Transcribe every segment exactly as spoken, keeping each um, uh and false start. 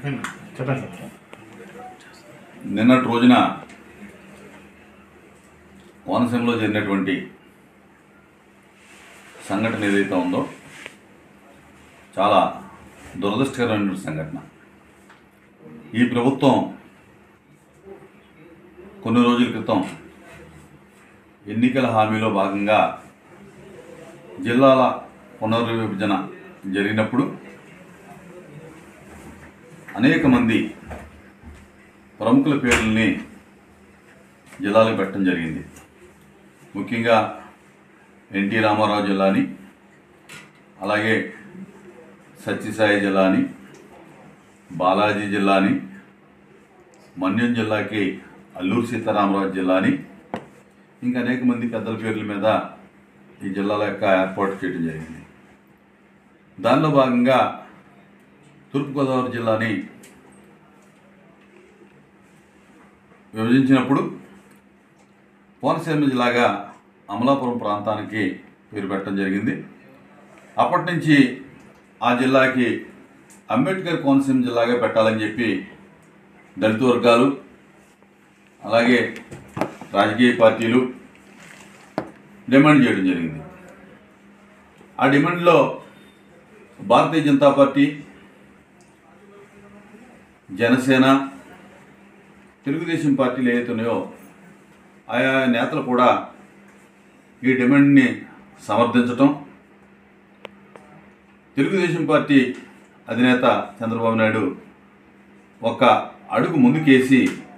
చెప్పండి సార్. నిన్నటి రోజున కోనసీమలో జరిగినటువంటి సంఘటన ఏదైతే ఉందో చాలా దురదృష్టకరమైన సంఘటన. ఈ ప్రభుత్వం కొన్ని రోజుల క్రితం ఎన్నికల హామీలో భాగంగా జిల్లాల పునర్విభజన జరిగినప్పుడు అనేక మంది ప్రముఖుల పేర్లని జిల్లాలకు పెట్టడం జరిగింది. ముఖ్యంగా ఎన్టీ రామారావు జిల్లాని, అలాగే సత్యసాయి జిల్లాని, బాలాజీ జిల్లాని, మన్యం జిల్లాకి అల్లూరు సీతారామరాజు జిల్లాని, ఇంకా అనేక మంది పెద్దల పేర్ల మీద ఈ జిల్లాల యొక్క ఏర్పాటు చేయడం జరిగింది. దానిలో భాగంగా తూర్పుగోదావరి జిల్లాని విభజించినప్పుడు కోనసీమ జిల్లాగా అమలాపురం ప్రాంతానికి పేరు పెట్టడం జరిగింది. అప్పటి నుంచి ఆ జిల్లాకి అంబేద్కర్ కోనసీమ జిల్లాగా పెట్టాలని చెప్పి దళిత వర్గాలు, అలాగే రాజకీయ పార్టీలు డిమాండ్ చేయడం జరిగింది. ఆ డిమాండ్లో భారతీయ జనతా పార్టీ, జనసేన, తెలుగుదేశం పార్టీలు ఏవైతే ఉన్నాయో ఆయా నేతలు కూడా ఈ డిమాండ్ని సమర్థించటం, తెలుగుదేశం పార్టీ అధినేత చంద్రబాబు నాయుడు ఒక అడుగు ముందుకేసి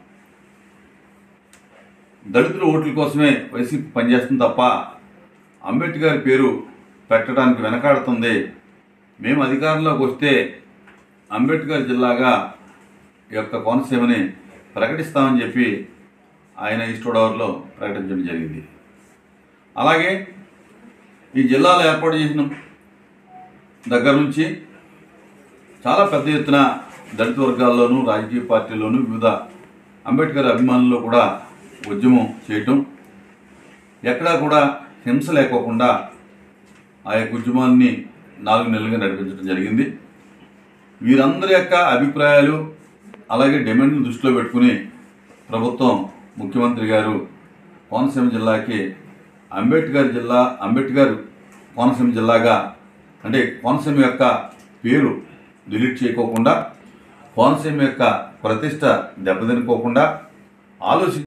దళితుల ఓట్ల కోసమే వైసీపీ పనిచేస్తుంది తప్ప అంబేద్కర్ పేరు పెట్టడానికి వెనకాడుతుంది, మేము అధికారంలోకి వస్తే అంబేద్కర్ జిల్లాగా ఈ యొక్క కోనసీమని ప్రకటిస్తామని చెప్పి ఆయన ఈస్ట్ గోదావరిలో ప్రకటించడం జరిగింది. అలాగే ఈ జిల్లాలో ఏర్పాటు చేసిన దగ్గర నుంచి చాలా పెద్ద ఎత్తున దళిత వర్గాల్లోనూ, రాజకీయ పార్టీల్లోనూ, వివిధ అంబేద్కర్ అభిమానుల్లో కూడా ఉద్యమం చేయటం, ఎక్కడా కూడా హింస లేకోకుండా ఆ యొక్క ఉద్యమాన్ని నాలుగు నెలలుగా నడిపించడం జరిగింది. వీరందరి యొక్క అభిప్రాయాలు అలాగే డిమాండ్ను దృష్టిలో పెట్టుకుని ప్రభుత్వం, ముఖ్యమంత్రి గారు కోనసీమ జిల్లాకి అంబేద్కర్ జిల్లా అంబేద్కర్ కోనసీమ జిల్లాగా, అంటే కోనసీమ యొక్క పేరు డిలీట్ చేయకోకుండా, కోనసీమ యొక్క ప్రతిష్ట దెబ్బతినుకోకుండా ఆలోచి